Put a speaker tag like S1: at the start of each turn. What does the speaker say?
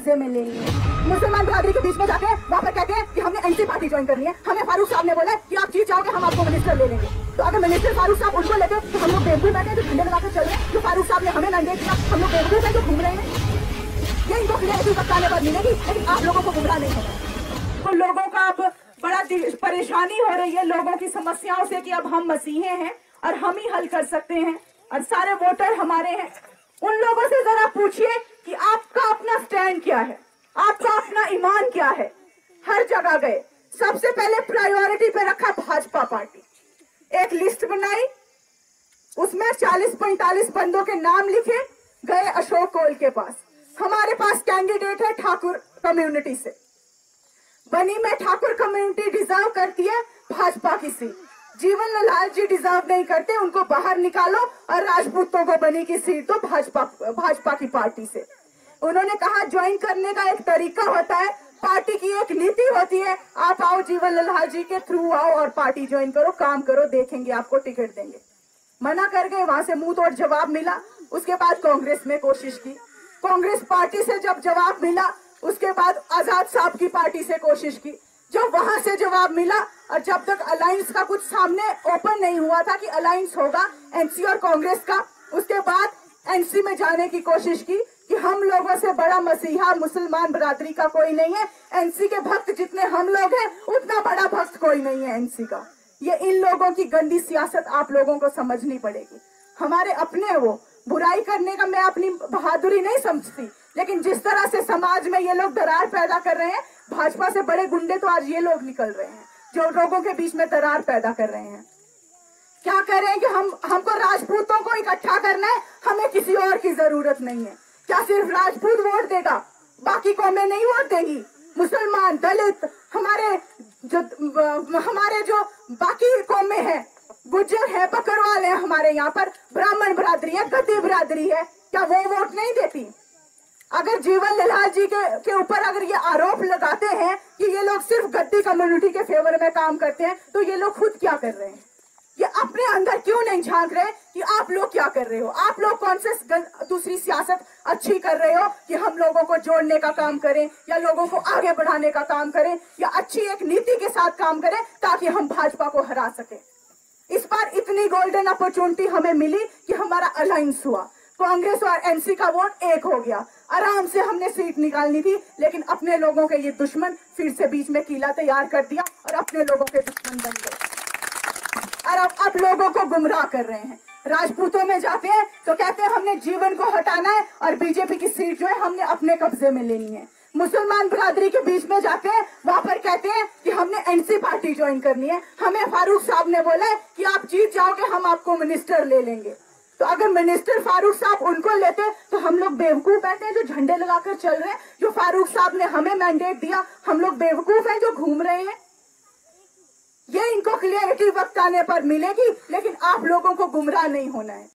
S1: कब्जे में ले लिए। मुसलमान बिरादरी के बीच में जाके वहाँ पर कहते हैं कि हमने एनसी पार्टी ज्वाइन करनी है। हमें फारूक साहब ने बोला कि आप जीत जाओगे, हम आपको मिनिस्टर ले लेंगे। तो अगर मिनिस्टर फारूक साहब उनको लेते तो हम लोग बेवकूफ बैठे जो झंडे लगाकर चल रहे हैं, जो फारूक साहब ने हमें मैंडेट दिया, हम लोग बेवकूफ है जो घूम रहे हैं। ये इनको क्लियरिटी बताने पर मिलेगी, लेकिन आप लोगों को गुमराह नहीं होगा। तो लोगों का अब बड़ा परेशानी हो रही है लोगों की समस्याओं से कि अब हम मसीहे हैं और हम ही हल कर सकते हैं और सारे वोटर हमारे हैं। उन लोगों से जरा पूछिए कि आपका अपना स्टैंड क्या है, आपका अपना ईमान क्या है। हर जगह गए, सबसे पहले प्रायोरिटी पे रखा भाजपा पार्टी। एक लिस्ट बनाई, उसमें 40-45 बंदों के नाम लिखे, गए अशोक कोल के पास। हमारे पास कैंडिडेट है ठाकुर कम्युनिटी से। बनी में ठाकुर कम्युनिटी डिजर्व करती है भाजपा की सीट, जीवन लाल जी डिजर्व नहीं करते, उनको बाहर निकालो और राजपूतों को बनी की सीट दो भाजपा की पार्टी से। उन्होंने कहा ज्वाइन करने का एक तरीका होता है, पार्टी की एक नीति होती है, आप आओ जीवन लाल जी के थ्रू आओ और पार्टी ज्वाइन करो, काम करो, देखेंगे आपको टिकट देंगे। मना कर गए, वहां से मुंह तोड़ जवाब मिला। उसके बाद कांग्रेस में कोशिश की, कांग्रेस पार्टी से जब जवाब मिला, उसके बाद आजाद साहब की पार्टी से कोशिश की, जब वहां से जवाब मिला और जब तक अलायंस का कुछ सामने ओपन नहीं हुआ था कि अलायंस होगा एनसी और कांग्रेस का, उसके बाद एनसी में जाने की कोशिश की कि हम लोगों से बड़ा मसीहा मुसलमान बिरादरी का कोई नहीं है, एनसी के भक्त जितने हम लोग हैं उतना बड़ा भक्त कोई नहीं है एनसी का। ये इन लोगों की गंदी सियासत आप लोगों को समझनी पड़ेगी। हमारे अपने वो बुराई करने का मैं अपनी बहादुरी नहीं समझती, लेकिन जिस तरह से समाज में ये लोग दरार पैदा कर रहे हैं, भाजपा से बड़े गुंडे तो आज ये लोग निकल रहे हैं जो लोगों के बीच में दरार पैदा कर रहे हैं। क्या करें कि हमको राजपूतों को इकट्ठा करना है, हमें किसी और की जरूरत नहीं है। क्या सिर्फ राजपूत वोट देगा, बाकी कौमें नहीं वोट देंगी? मुसलमान, दलित, हमारे जो बाकी कौमें हैं, गुज्जर है, बकरवाल है, हमारे यहाँ पर ब्राह्मण बिरादरी है, गद्दी बिरादरी है, क्या वो वोट नहीं देती? अगर जीवन लाल जी के ऊपर अगर ये आरोप लगाते हैं कि ये लोग सिर्फ गद्दी कम्युनिटी के फेवर में काम करते हैं, तो ये लोग खुद क्या कर रहे हैं? ये अपने अंदर क्यों नहीं झांक रहे कि आप लोग क्या कर रहे हो? आप लोग कौन से दूसरी सियासत अच्छी कर रहे हो कि हम लोगों को जोड़ने का काम करें या लोगों को आगे बढ़ाने का काम करें या अच्छी एक नीति के साथ काम करें ताकि हम भाजपा को हरा सके। इस बार इतनी गोल्डन अपॉर्चुनिटी हमें मिली कि हमारा अलायंस हुआ, कांग्रेस और एनसी का वोट एक हो गया, आराम से हमने सीट निकालनी थी, लेकिन अपने लोगों के ये दुश्मन फिर से बीच में कीला तैयार कर दिया और अपने लोगों के दुश्मन बन गए और अब लोगों को गुमराह कर रहे हैं। राजपूतों में जाते हैं तो कहते हैं हमने जीवन को हटाना है और बीजेपी की सीट जो है हमने अपने कब्जे में लेनी है। मुसलमान बिरादरी के बीच में जाते हैं, वहां पर कहते हैं कि हमने एनसी पार्टी ज्वाइन करनी है, हमें फारूक साहब ने बोला है कि आप जीत जाओगे, हम आपको मिनिस्टर ले लेंगे। तो अगर मिनिस्टर फारूक साहब उनको लेते तो हम लोग बेवकूफ बैठे हैं जो झंडे लगाकर चल रहे हैं, जो फारूक साहब ने हमें मैंडेट दिया, हम लोग बेवकूफ हैं जो घूम रहे हैं। ये इनको क्लियरिटी बताने पर मिलेगी, लेकिन आप लोगों को गुमराह नहीं होना है।